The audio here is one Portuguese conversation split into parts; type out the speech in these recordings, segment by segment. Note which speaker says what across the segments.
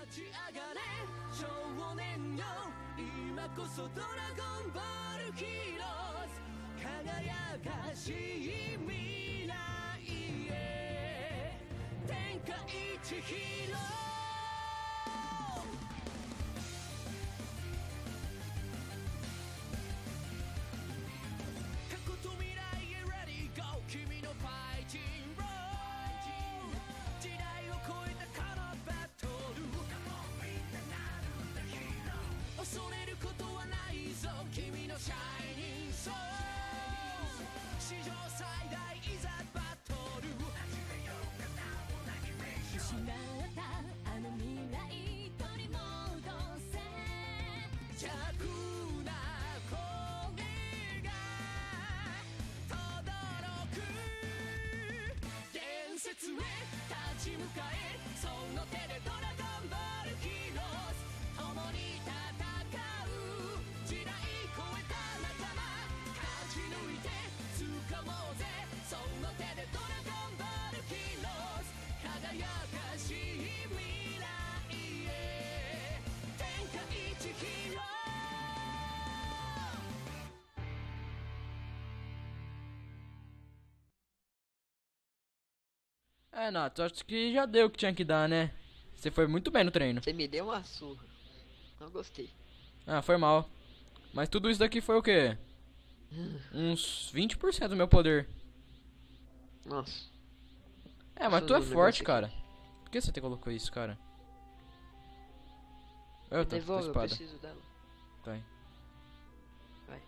Speaker 1: ち上がれ少年よ今こそドラゴンボールヒーローズ輝かしい未来へ天下一ヒーロー過去と未来へ Ready Go 君のファイティングロー時代を超えたこのバトル恐れることはないぞ君のシャイニングソー史上最大いざバトル失ったあの未来取り戻せ邪悪な声が轟く伝説へ立ち向かえその手でドラゴンボールヒーローズ共に戦う時代超えた仲間勝ち抜いて掴もうぜその手でドラゴンボールヒーローズ輝かしい未来へ天下一ヒーロー
Speaker 2: É, Nato, acho que já deu o que tinha que dar, né? Você foi muito bem no treino.
Speaker 3: Você me deu uma surra. Não gostei.
Speaker 2: Ah, foi mal. Mas tudo isso daqui foi o quê? Uns 20% do meu poder.
Speaker 3: Nossa.
Speaker 2: É, mas
Speaker 3: Deixa
Speaker 2: tu
Speaker 3: eu
Speaker 2: é
Speaker 3: ver um
Speaker 2: forte,
Speaker 3: negócio
Speaker 2: cara. Por que você te colocou isso, cara? Eu tô com a
Speaker 3: Devolve, eu
Speaker 2: espada.
Speaker 3: preciso dela.
Speaker 2: Tá aí.
Speaker 3: Vai.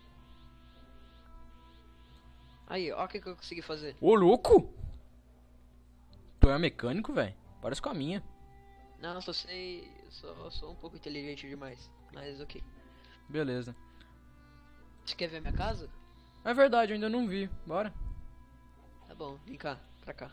Speaker 3: Aí, ó o que eu consegui fazer.
Speaker 2: Ô, louco! Tu é mecânico, velho? Parece com a minha.
Speaker 3: Não, eu só sei. Eu sou um pouco inteligente demais. Mas ok.
Speaker 2: Beleza.
Speaker 3: Você quer ver minha casa?
Speaker 2: É verdade, eu ainda não vi. Bora.
Speaker 3: Tá bom, vem cá, pra cá.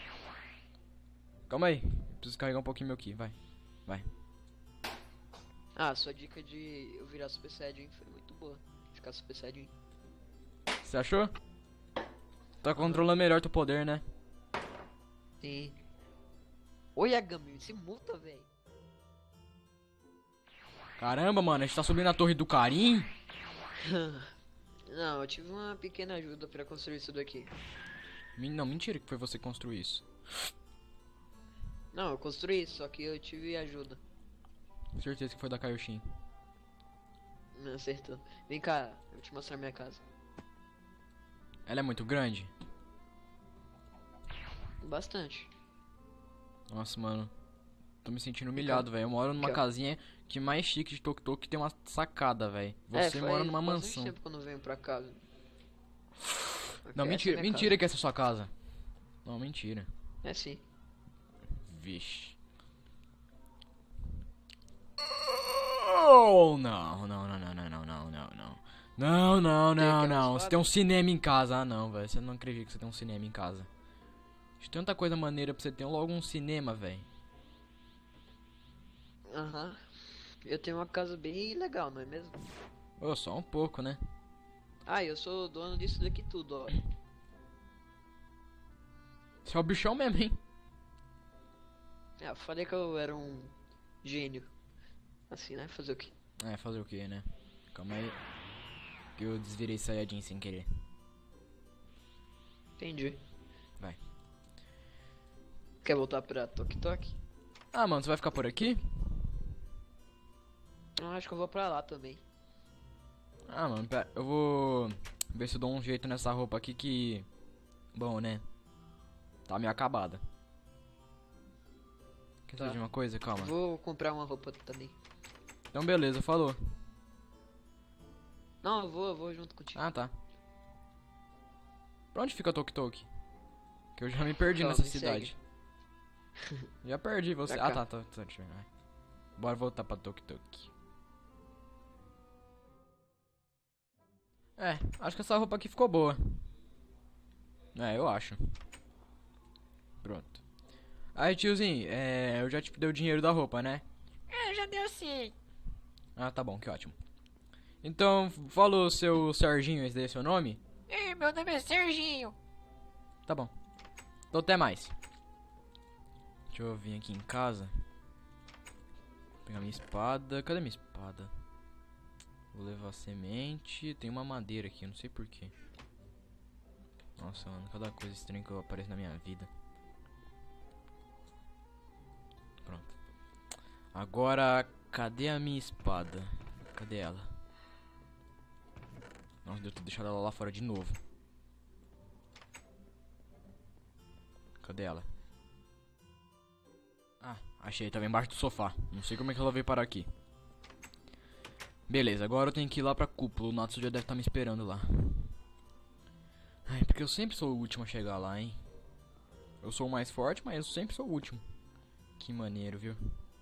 Speaker 2: Calma aí. Preciso carregar um pouquinho meu ki. Vai. Vai.
Speaker 3: Ah, sua dica de eu virar Super Saiyajin foi muito boa. Ficar Super Saiyajin.
Speaker 2: Você achou? Tá controlando melhor teu poder, né?
Speaker 3: Sim. Oi, Yagami, se multa, velho.
Speaker 2: Caramba, mano. A gente tá subindo a torre do Karim.
Speaker 3: Não, eu tive uma pequena ajuda pra construir isso daqui.
Speaker 2: Não, mentira que foi você que construiu isso.
Speaker 3: Não, eu construí, só que eu tive ajuda.
Speaker 2: Certeza que foi da Kaioshin.
Speaker 3: Não acertou. Vem cá, eu vou te mostrar minha casa.
Speaker 2: Ela é muito grande?
Speaker 3: Bastante.
Speaker 2: Nossa, mano. Tô me sentindo humilhado, velho. Eu moro numa
Speaker 3: Aqui, ó.
Speaker 2: casinha que mais chique de Tok Tok, que tem uma sacada, velho. Você
Speaker 3: faz
Speaker 2: mora numa
Speaker 3: bastante
Speaker 2: mansão.
Speaker 3: tempo que eu não venho pra casa.
Speaker 2: Não,
Speaker 3: Essa
Speaker 2: mentira,
Speaker 3: é minha
Speaker 2: mentira que essa é a sua casa. Não, mentira.
Speaker 3: casa. É sim.
Speaker 2: Vixe. Oh, não, não, não, não, não, não, não, não, não. Não, não,
Speaker 3: Tem
Speaker 2: não,
Speaker 3: aquela
Speaker 2: não. Você
Speaker 3: espada?
Speaker 2: tem um cinema em casa. Ah, não, velho. Você não acredita que você tem um cinema em casa. Tem tanta coisa maneira pra você ter logo um cinema, velho.
Speaker 3: Aham. Eu tenho uma casa bem legal, não é mesmo?
Speaker 2: Ô, só um pouco, né?
Speaker 3: Ah, eu sou dono disso daqui tudo, ó.
Speaker 2: Você é o bichão mesmo, hein?
Speaker 3: É, eu falei que eu era um gênio. Assim, né? Fazer o quê?
Speaker 2: É, fazer o que, né? Calma aí. Que eu desvirei Saiyajin sem querer.
Speaker 3: Entendi.
Speaker 2: Vai.
Speaker 3: Quer voltar pra Tok Tok?
Speaker 2: Ah, mano, você vai ficar por aqui?
Speaker 3: Eu acho que eu vou pra lá também.
Speaker 2: Ah, mano, pera. Eu vou ver se eu dou um jeito nessa roupa aqui que... Bom, né? Tá meio acabada. Quer saber
Speaker 3: Tá.
Speaker 2: de uma coisa? Calma.
Speaker 3: Vou comprar uma roupa também.
Speaker 2: Então beleza, falou.
Speaker 3: Não, eu vou junto contigo.
Speaker 2: Ah, tá. Pra onde fica Tok Tok? Que eu já me perdi
Speaker 3: Calma,
Speaker 2: nessa
Speaker 3: me
Speaker 2: cidade. Já perdi você.
Speaker 3: Pra
Speaker 2: Ah,
Speaker 3: cá.
Speaker 2: tá, deixa eu ver. Vai. Bora voltar pra Tok Tok. É, acho que essa roupa aqui ficou boa. É, eu acho. Pronto. Aí, tiozinho, eu já te dei o dinheiro da roupa, né?
Speaker 4: É, já deu sim.
Speaker 2: Ah, tá bom, que ótimo. Então, falou seu Serginho, esse daí é seu nome?
Speaker 4: É, meu nome é Serginho.
Speaker 2: Tá bom. Então até mais. Deixa eu vir aqui em casa. pegar minha espada. Cadê minha espada? Vou levar a semente. Tem uma madeira aqui, eu não sei porquê. Nossa, mano, cada coisa estranha que eu apareço na minha vida. Pronto. Agora, cadê a minha espada? Cadê ela? Nossa, deu ter deixado ela lá fora de novo. Cadê ela? Ah, achei, tava embaixo do sofá. Não sei como é que ela veio parar aqui. Beleza, agora eu tenho que ir lá pra cúpula. O Natsu já deve estar me esperando lá. Ai, porque eu sempre sou o último a chegar lá, hein. Eu sou o mais forte, mas eu sempre sou o último. Que maneiro, viu?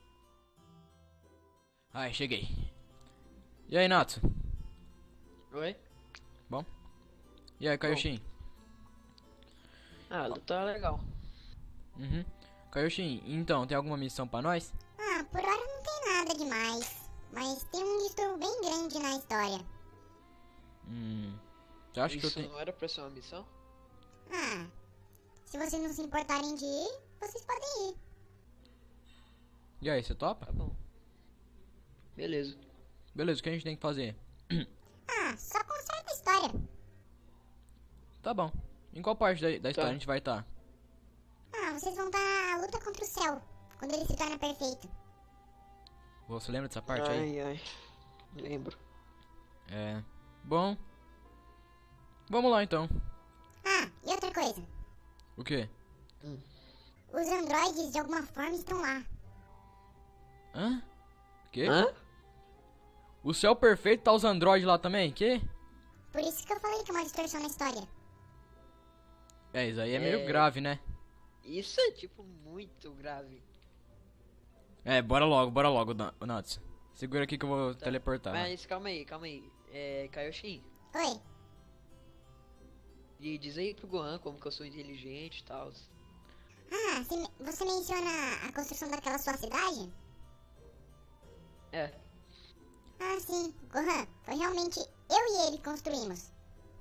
Speaker 2: Ai, cheguei. E aí, Natsu?
Speaker 3: Oi?
Speaker 2: Bom? E aí, Kaioshin?
Speaker 3: Ah, tá legal.
Speaker 2: Uhum. Kaioshin, então, tem alguma missão pra nós?
Speaker 5: Ah, por hora não tem nada demais. Mas tem um distúrbio bem grande na história.
Speaker 2: Você acha que eu
Speaker 3: Isso
Speaker 2: tenho...
Speaker 3: não era pra ser uma missão?
Speaker 5: Ah, se vocês não se importarem de ir, vocês podem ir.
Speaker 2: E aí, você topa?
Speaker 3: Tá bom. Beleza.
Speaker 2: Beleza, o que a gente tem que fazer?
Speaker 5: Ah, só conserta a história.
Speaker 2: Tá bom. Em qual parte da história a gente vai estar?
Speaker 5: Ah, vocês vão dar a luta contra o céu, quando ele se torna perfeito.
Speaker 2: Você lembra dessa parte aí?
Speaker 3: Ai. Lembro.
Speaker 2: É... Bom... Vamos lá, então.
Speaker 5: Ah, e outra coisa.
Speaker 2: O quê?
Speaker 5: Os androides de alguma forma estão lá.
Speaker 2: Hã? Quê?
Speaker 3: Hã?
Speaker 2: O céu perfeito tá os androides lá também? Quê?
Speaker 5: Por isso que eu falei que é uma distorção na história.
Speaker 2: É, isso aí é meio grave, né?
Speaker 3: Isso é tipo muito grave.
Speaker 2: É, bora logo, Natsu. Segura aqui que eu vou teleportar. Né?
Speaker 3: Mas calma aí. Kaioshin.
Speaker 5: Oi.
Speaker 3: E diz aí pro Gohan como que eu sou inteligente e tal.
Speaker 5: Ah, você menciona a construção daquela sua cidade?
Speaker 3: É.
Speaker 5: Ah, sim. Gohan, foi realmente eu e ele que construímos.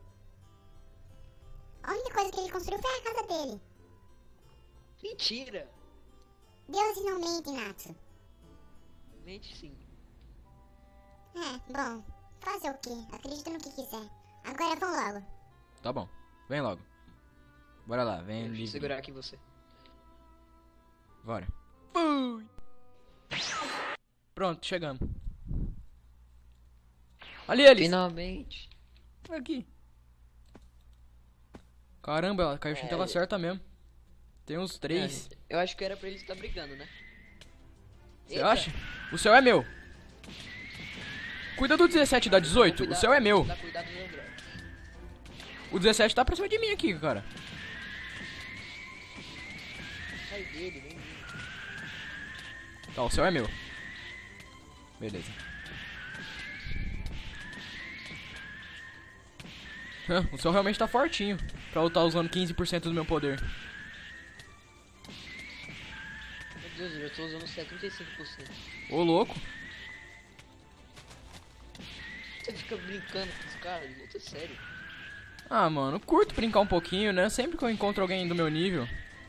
Speaker 5: A única coisa que ele construiu foi a casa dele.
Speaker 3: Mentira!
Speaker 5: Deuses não mentem, Natsu.
Speaker 3: Mente sim.
Speaker 5: É, bom. Fazer o quê? Acredito no que quiser. Agora vão logo.
Speaker 2: Tá bom. Vem logo. Bora lá, vem
Speaker 3: Deixa eu
Speaker 2: livre.
Speaker 3: segurar aqui você.
Speaker 2: Bora. Fui! Pronto, chegamos. Ali eles!
Speaker 3: Finalmente.
Speaker 2: Aqui. Caramba, a Kaioshin tava certa mesmo. Tem uns 3.
Speaker 3: Eu acho que era pra eles estar brigando, né?
Speaker 2: Você acha? O céu é meu. Cuida do 17 da 18. O céu é meu.
Speaker 3: Cuidado do André.
Speaker 2: O 17 tá pra cima de mim aqui, cara.
Speaker 3: Sai dele, vem.
Speaker 2: Tá, o céu é meu. Beleza. O céu realmente tá fortinho pra eu estar usando 15% do meu poder.
Speaker 3: Meu Deus, eu já tô usando 75%.
Speaker 2: Ô, louco.
Speaker 3: Você fica brincando com os caras, eu tô sério.
Speaker 2: Ah, mano, eu curto brincar um pouquinho, né? Sempre que eu encontro alguém do meu nível.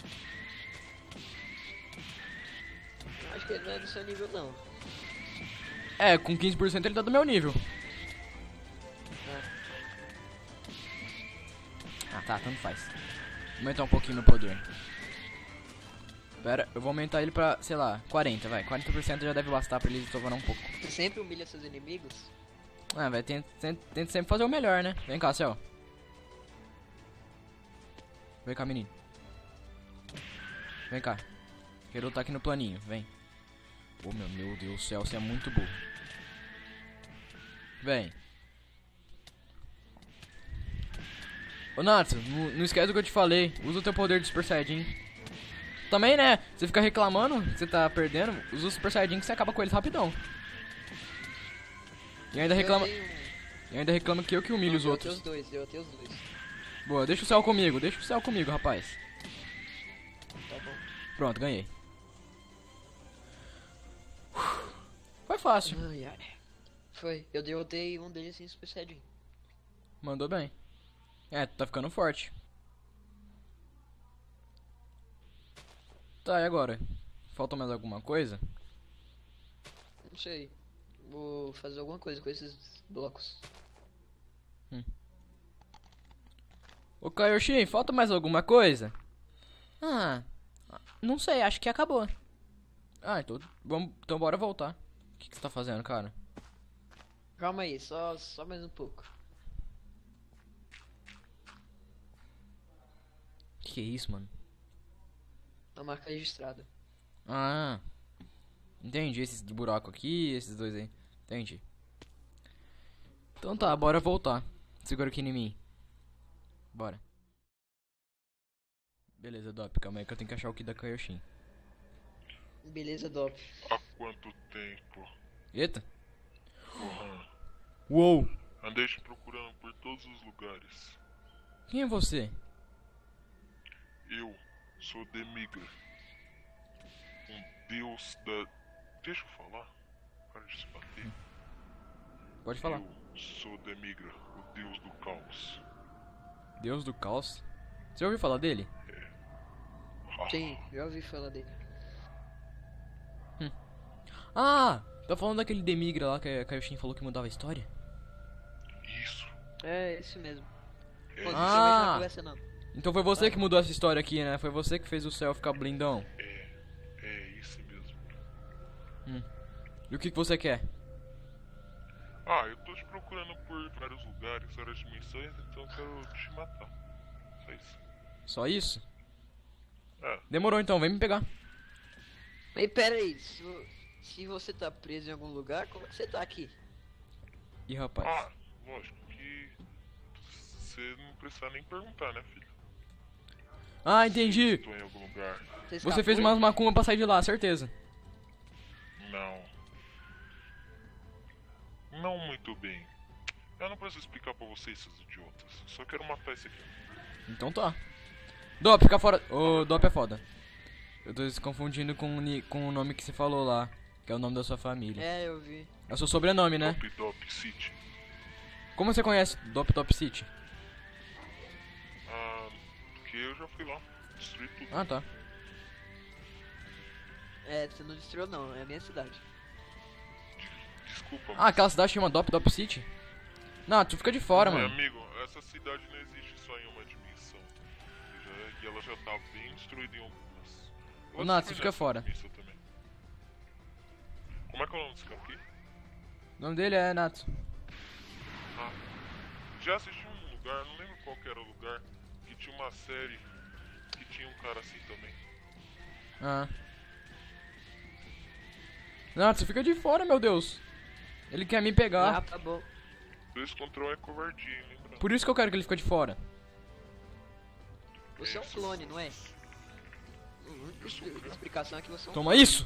Speaker 3: Eu acho que ele não é do seu nível, não.
Speaker 2: É, com 15% ele tá do meu nível. Ah, tá, tanto faz. Vou aumentar um pouquinho meu poder. Pera, eu vou aumentar ele pra, sei lá, 40, vai. 40% já deve bastar pra ele estourar um pouco.
Speaker 3: Você sempre humilha seus inimigos?
Speaker 2: Ah, vai, tenta sempre fazer o melhor, né? Vem cá, Céu. Vem cá, menino. Vem cá. Quero lutar aqui no planinho, vem. Oh, meu Deus do céu, você é muito burro. Vem. Ô, Natsu, não esquece do que eu te falei. Usa o teu poder de Super Saiyajin. Também, né? Você fica reclamando que você tá perdendo. Usa o Super Saiyajin que você acaba com eles rapidão. E ainda reclama... E ainda reclama que eu que humilho os outros.
Speaker 3: Eu tenho os dois.
Speaker 2: Boa, deixa o céu comigo, rapaz.
Speaker 3: Tá bom.
Speaker 2: Pronto, ganhei. Foi fácil.
Speaker 3: Ai. Foi, eu derrotei um deles sem Super Saiyajin.
Speaker 2: Mandou bem. É, tu tá ficando forte. Tá, e agora? Falta mais alguma coisa?
Speaker 3: Não sei. Vou fazer alguma coisa com esses blocos.
Speaker 2: Ô Kaioshin, falta mais alguma coisa? Ah, não sei, acho que acabou. Ah, então bora voltar. O que você tá fazendo, cara?
Speaker 3: Calma aí, só mais um pouco.
Speaker 2: Que é isso, mano?
Speaker 3: A marca registrada.
Speaker 2: Ah, entendi. Esses do buraco aqui, esses dois aí. Entendi. Então tá, bora voltar. Segura aqui em mim. Bora. Beleza, Dop, calma aí que eu tenho que achar o Ki da Kaioshin.
Speaker 3: Beleza, Dop.
Speaker 6: Há quanto tempo?
Speaker 2: Eita.
Speaker 6: Gohan,
Speaker 2: Uou.
Speaker 6: andei te procurando por todos os lugares.
Speaker 2: Quem é você?
Speaker 6: Eu sou Demigra. Um deus da... Deixa eu falar. Para de se bater.
Speaker 2: Pode falar.
Speaker 6: Eu sou Demigra, o deus do caos.
Speaker 2: Deus do caos? Você ouviu falar dele?
Speaker 3: Sim, já ouvi falar dele.
Speaker 2: Ah, tá falando daquele Demigra lá que a Kaioshin falou que mudava a história?
Speaker 6: Isso.
Speaker 3: É, esse mesmo.
Speaker 6: É,
Speaker 3: Pô,
Speaker 2: Ah.
Speaker 3: sinceramente não conversa não.
Speaker 2: Então foi você que mudou essa história aqui, né? Foi você que fez o céu ficar blindão.
Speaker 6: é isso mesmo.
Speaker 2: E o que você quer?
Speaker 6: Ah, eu tô te procurando por vários lugares, várias dimensões, então eu quero te matar. Só isso.
Speaker 2: Só isso?
Speaker 6: É.
Speaker 2: Demorou então, vem me pegar.
Speaker 3: Mas pera aí, se você tá preso em algum lugar, como é que você tá aqui?
Speaker 2: Ih, rapaz.
Speaker 6: Ah, lógico que você não precisa nem perguntar, né, filho?
Speaker 2: Ah, entendi.
Speaker 6: Estou em algum lugar.
Speaker 2: Você
Speaker 3: escapou?
Speaker 2: fez umas macumba pra sair de lá, certeza.
Speaker 6: Não. Não muito bem. Eu não preciso explicar pra vocês, seus idiotas. Só quero matar esse aqui.
Speaker 2: Então tá. Dop, fica fora. Ô, Dop é foda. Eu tô se confundindo com o nome que você falou lá. Que é o nome da sua família.
Speaker 3: É, eu vi.
Speaker 2: É o seu sobrenome, né?
Speaker 6: Top Dop City.
Speaker 2: Como você conhece Dop Top City?
Speaker 6: Ah, porque eu já fui lá. Destruí tudo.
Speaker 2: Ah, tá.
Speaker 3: É, você não destruiu não, é a minha cidade.
Speaker 6: Desculpa,
Speaker 2: Ah, aquela cidade chama Dop Top City? Não, tu fica de fora,
Speaker 6: meu
Speaker 2: mano.
Speaker 6: amigo, essa cidade não existe só em uma dimensão. E ela já tá bem destruída em algumas.
Speaker 2: Ô, Nath, você fica fora.
Speaker 6: Também. Como é que é o nome desse cara aqui?
Speaker 2: O nome dele é Natsu.
Speaker 6: Ah, já assisti um lugar, não lembro qual que era o lugar, que tinha uma série que tinha um cara assim também.
Speaker 2: Ah. Natsu, fica de fora, meu Deus. Ele quer me
Speaker 3: Ah,
Speaker 2: pegar.
Speaker 3: tá bom.
Speaker 6: 2 contra 1 é covardia, hein, lembra?
Speaker 2: Por isso que eu quero que ele fique de fora.
Speaker 3: Você é um clone, não é? A explicação é que você é um
Speaker 2: Toma isso!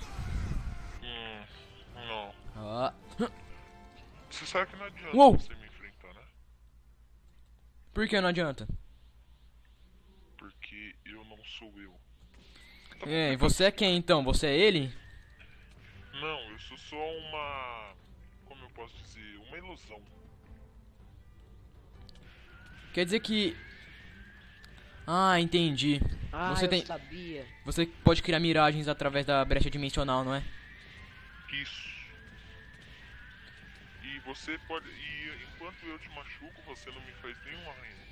Speaker 6: Não.
Speaker 2: Ah.
Speaker 6: Você sabe que não adianta
Speaker 2: Uou!
Speaker 6: você me enfrentar, né?
Speaker 2: Por que não adianta?
Speaker 6: Porque eu não sou eu.
Speaker 2: É, e você é quem então? Você é ele?
Speaker 6: Não, eu sou só uma... Como eu posso dizer? Uma ilusão.
Speaker 2: Quer dizer que... Ah, entendi.
Speaker 3: Ah,
Speaker 2: Você
Speaker 3: eu
Speaker 2: tem...
Speaker 3: sabia.
Speaker 2: Você pode criar miragens através da brecha dimensional, não é?
Speaker 6: Isso. E você pode... E enquanto eu te machuco, você não me faz nenhum arranhão.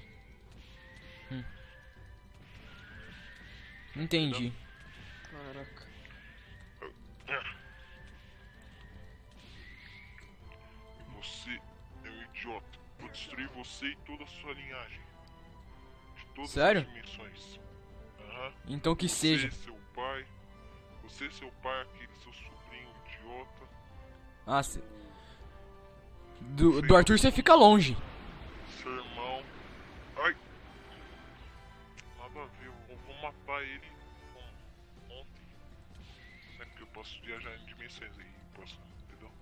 Speaker 2: Entendi.
Speaker 3: Caraca.
Speaker 6: Você é um idiota. Vou destruir você e toda a sua linhagem. De todas
Speaker 2: Sério?
Speaker 6: as dimensões. Aham.
Speaker 2: Então que seja.
Speaker 6: Você, seu pai. Você, seu pai, aquele seu sobrinho idiota.
Speaker 2: Ah, se... Do Arthur você fica longe.
Speaker 6: Seu irmão. Ai! Nada a ver, eu vou matar ele ontem. É porque eu posso viajar em dimensões aí, posso, entendeu?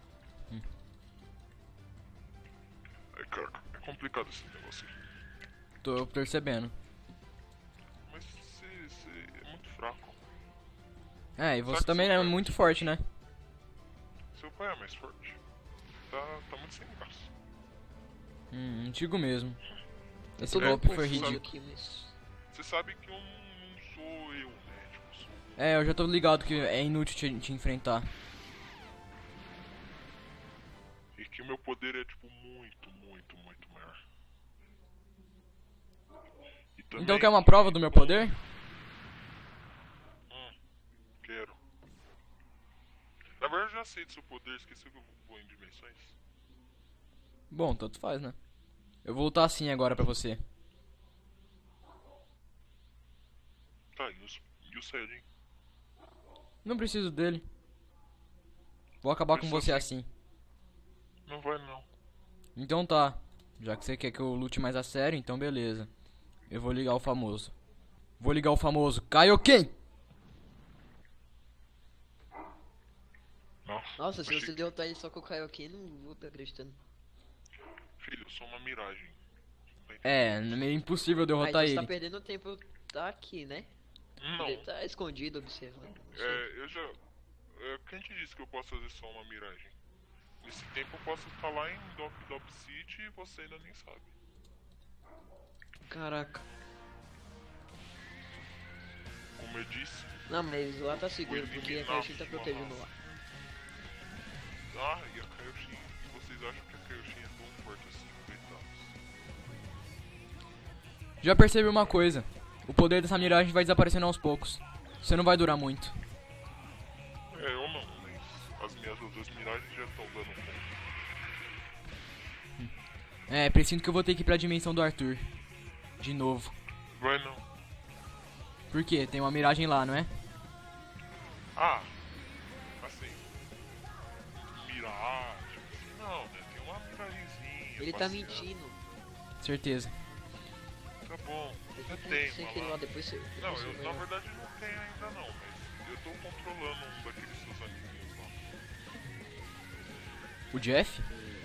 Speaker 6: Ai, cara, é complicado esse negócio aí.
Speaker 2: Tô percebendo.
Speaker 6: Mas você é muito fraco.
Speaker 2: É, e você
Speaker 6: Sabe
Speaker 2: também
Speaker 6: seu
Speaker 2: é
Speaker 6: pai?
Speaker 2: muito forte, né?
Speaker 6: Seu pai é mais forte. Tá muito sem graça.
Speaker 2: Digo mesmo. Esse
Speaker 3: Tô meio
Speaker 2: golpe foi
Speaker 3: confuso
Speaker 2: ridículo.
Speaker 3: aqui, mas...
Speaker 6: Você sabe que eu não sou eu, né? Tipo, sou...
Speaker 2: É, eu já tô ligado que é inútil te enfrentar.
Speaker 6: que o meu poder é tipo muito, muito, muito maior. E também
Speaker 2: Então quer uma prova do meu poder?
Speaker 6: Quero. Na verdade eu já sei do seu poder, esqueci que eu vou em dimensões.
Speaker 2: Bom, tanto faz, né? Eu vou voltar assim agora pra você.
Speaker 6: Tá, e o Saiyajin?
Speaker 2: Não preciso dele. Vou acabar com você assim.
Speaker 6: Não vai não.
Speaker 2: Então tá. Já que você quer que eu lute mais a sério, então beleza. Eu vou ligar o famoso. Vou ligar o famoso Kaioken!
Speaker 3: Nossa, se
Speaker 6: achei
Speaker 3: você derrotar ele só com o Kaioken, não vou estar acreditando.
Speaker 6: Filho, eu sou uma miragem.
Speaker 2: É meio impossível
Speaker 3: Mas
Speaker 2: derrotar
Speaker 3: você tá
Speaker 2: ele.
Speaker 3: perdendo tempo, tá aqui, né?
Speaker 6: Não,
Speaker 3: Ele tá escondido, observando.
Speaker 6: eu já... quem te disse que eu posso fazer só uma miragem? Nesse tempo eu posso estar lá em Dop City e você ainda nem sabe.
Speaker 3: Caraca.
Speaker 6: Como eu disse...
Speaker 3: Não, mas lá tá seguro,
Speaker 6: Vou
Speaker 3: porque a
Speaker 6: eliminar
Speaker 3: Kaioshin tá
Speaker 6: sua
Speaker 3: protegendo
Speaker 6: raça.
Speaker 3: lá.
Speaker 6: E a Kaioshin? Vocês acham que a Kaioshin é tão forte assim, coitados?
Speaker 2: Já percebi uma coisa. O poder dessa miragem vai desaparecendo aos poucos. Você não vai durar muito.
Speaker 6: Eu não, mas as minhas outras miragens já estão dando conta.
Speaker 2: Presinto que eu vou ter que ir pra dimensão do Arthur. De novo.
Speaker 6: Vai não.
Speaker 2: Por quê? Tem uma miragem lá, não é?
Speaker 6: Ah, assim, miragem, não, né? Tem uma miragenzinha.
Speaker 3: Ele tá
Speaker 6: passeando.
Speaker 3: mentindo.
Speaker 2: Certeza.
Speaker 6: Tá bom,
Speaker 3: Ele
Speaker 6: já
Speaker 3: tá
Speaker 6: tem
Speaker 3: sem
Speaker 6: uma
Speaker 3: que
Speaker 6: lá.
Speaker 3: lá depois você.
Speaker 6: Não,
Speaker 3: você
Speaker 6: eu
Speaker 3: vai
Speaker 6: na
Speaker 3: lá.
Speaker 6: verdade não tenho ainda não, mas eu tô controlando um daqueles seus amiguinhos lá.
Speaker 2: O Jeff?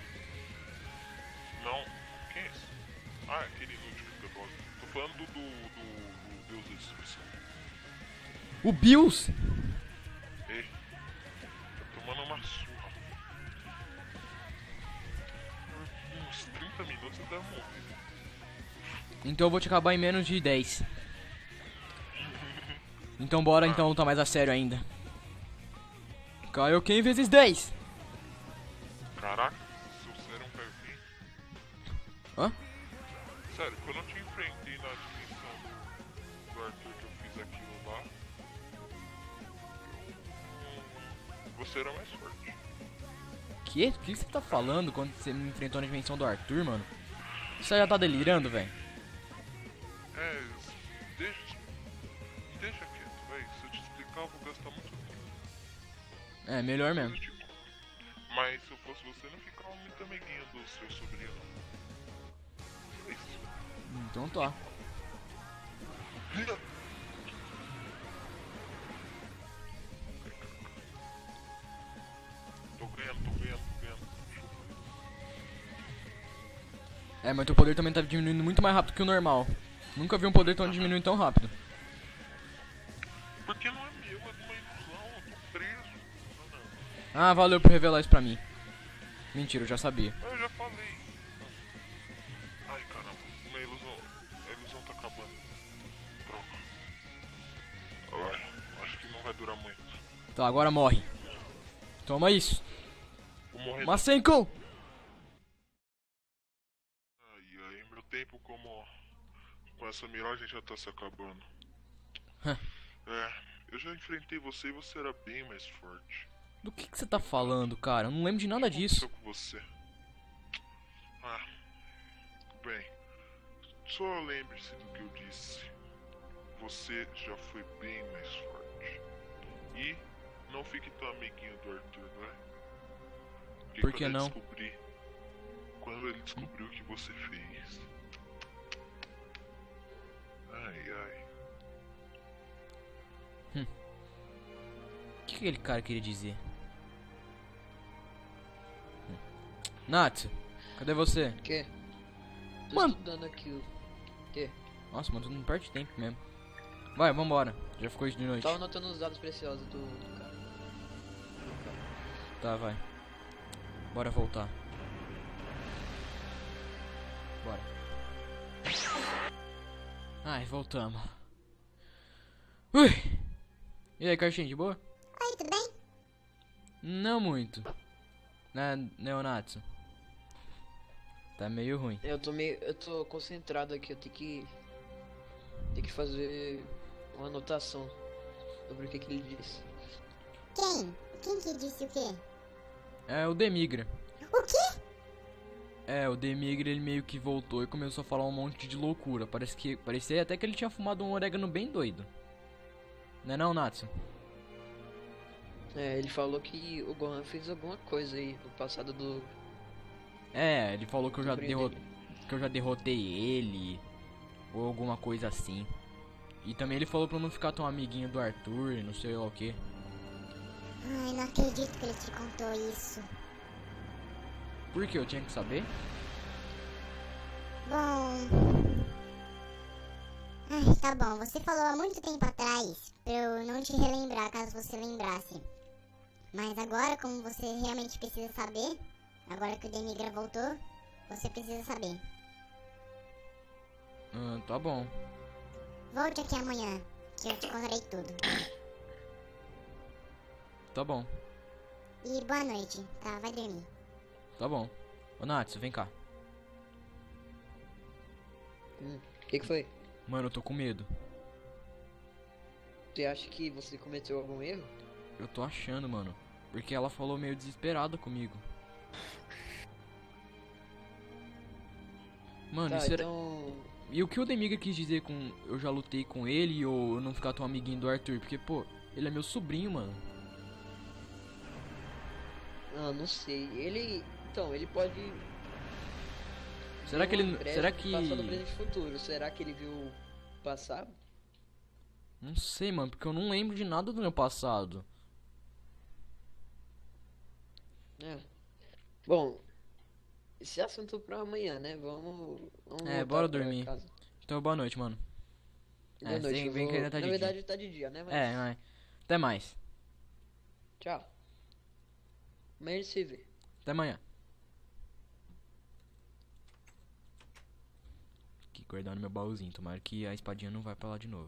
Speaker 6: Não, quem é esse? Ah, aquele inútil que fica doce. Tô falando do Deus da Destruição.
Speaker 2: O Bills?
Speaker 6: Ei, tá tomando uma surra. Uns 30 minutos eu deve morrer.
Speaker 2: Então eu vou te acabar em menos de 10. Então bora então lutar mais a sério ainda. Kaioken vezes 10.
Speaker 6: Caraca, seu sério é um Kaioken?
Speaker 2: Hã?
Speaker 6: Sério, quando eu te enfrentei na dimensão do Arthur que eu fiz aquilo lá, você era mais forte.
Speaker 2: Que? O que você tá falando quando você me enfrentou na dimensão do Arthur, mano? Você já tá delirando, velho?
Speaker 6: Deixa quieto, véi. Se eu te explicar, eu vou gastar muito tempo.
Speaker 2: É, melhor mesmo.
Speaker 6: Mas se eu fosse você, não ficava muito amiguinho do seu sobrinho, não. É isso.
Speaker 2: Então tá.
Speaker 6: Tô ganhando.
Speaker 2: Mas teu poder também tá diminuindo muito mais rápido que o normal. Nunca vi um poder tão diminuindo tão rápido.
Speaker 6: Porque não é meu, é de uma ilusão, eu tô preso.
Speaker 2: Ah, valeu por revelar isso pra mim. Mentira, eu já sabia.
Speaker 6: Eu já falei. Ai, caramba, uma ilusão. A ilusão tá acabando. Droga. Ai, acho que não vai durar muito.
Speaker 2: Tá, agora morre. Toma isso.
Speaker 6: Vou morrer.
Speaker 2: Masenko!
Speaker 6: Ai, meu tempo com essa miragem já tá se acabando.
Speaker 2: Hã.
Speaker 6: Eu já enfrentei você e você era bem mais forte.
Speaker 2: Do que você tá falando, cara? Eu não lembro de nada disso.
Speaker 6: O que aconteceu com você? Bem, só lembre-se do que eu disse. Você já foi bem mais forte. E não fique tão amiguinho do Arthur, não é? Porque
Speaker 2: Por que não?
Speaker 6: Quando ele descobriu o que você fez. Ai.
Speaker 2: O que aquele cara queria dizer? Natsu, cadê você?
Speaker 3: O quê? Tô
Speaker 2: Mano.
Speaker 3: estudando aqui o. Quê?
Speaker 2: Nossa, mano, tu não perde tempo mesmo. Vai, vambora. Já ficou de noite.
Speaker 3: Tava anotando os dados preciosos do cara.
Speaker 2: Tá, vai. Bora voltar. Bora. Ai, voltamos. Ui! E aí, Caixinha, de boa?
Speaker 5: Oi, tudo bem?
Speaker 2: Não muito. Né, Neonatsu? Tá meio ruim.
Speaker 3: Eu tô concentrado aqui, eu tenho que fazer uma anotação sobre o que ele disse.
Speaker 5: Quem? Quem que disse o quê?
Speaker 2: É o Demigra.
Speaker 5: O quê?
Speaker 2: É, o Demigra ele meio que voltou e começou a falar um monte de loucura. Parecia até que ele tinha fumado um orégano bem doido. Não é não, Natsu?
Speaker 3: É, ele falou que o Gohan fez alguma coisa aí no passado do
Speaker 2: É, ele falou que eu já,
Speaker 3: sobrinho dele.
Speaker 2: que eu já derrotei ele. Ou alguma coisa assim. E também ele falou pra eu não ficar tão amiguinho do Arthur, não sei lá o que.
Speaker 5: Ai, não acredito que ele te contou isso.
Speaker 2: Por que eu tinha que saber?
Speaker 5: Bom... Ai, tá bom. Você falou há muito tempo atrás pra eu não te relembrar caso você lembrasse. Mas agora, como você realmente precisa saber, agora que o Demigra voltou, você precisa saber.
Speaker 2: Tá bom.
Speaker 5: Volte aqui amanhã, que eu te contarei tudo.
Speaker 2: Tá bom.
Speaker 5: E boa noite, tá? Vai dormir.
Speaker 2: Tá bom. Ô Natsu, vem cá.
Speaker 3: O que foi?
Speaker 2: Mano, eu tô com medo.
Speaker 3: Você acha que você cometeu algum erro?
Speaker 2: Eu tô achando, mano. Porque ela falou meio desesperada comigo. Mano,
Speaker 3: Tá,
Speaker 2: isso era...
Speaker 3: então...
Speaker 2: E o que o Demiga quis dizer com eu já lutei com ele ou eu não ficar tão amiguinho do Arthur? Porque, pô, ele é meu sobrinho, mano.
Speaker 3: Ah, não sei. Então, ele pode...
Speaker 2: Será que ele... Será que...
Speaker 3: Passado, presente e futuro. Será que ele viu o passado?
Speaker 2: Não sei, mano, porque eu não lembro de nada do meu passado.
Speaker 3: É. Bom, esse assunto pra amanhã, né? Vamos voltar
Speaker 2: bora
Speaker 3: pra
Speaker 2: dormir.
Speaker 3: casa.
Speaker 2: Então, boa noite, mano.
Speaker 3: Boa noite.
Speaker 2: vem
Speaker 3: eu
Speaker 2: que
Speaker 3: vou-
Speaker 2: ainda tá
Speaker 3: Na
Speaker 2: de
Speaker 3: verdade tá de dia, né? Mas...
Speaker 2: vai. Até mais.
Speaker 3: Tchau. Amanhã a gente se vê.
Speaker 2: Até amanhã. Aqui, guardando meu baúzinho. Tomara que a espadinha não vai pra lá de novo.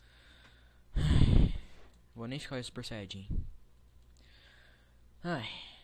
Speaker 2: Vou nem ficar Super Saiyajin. Ai.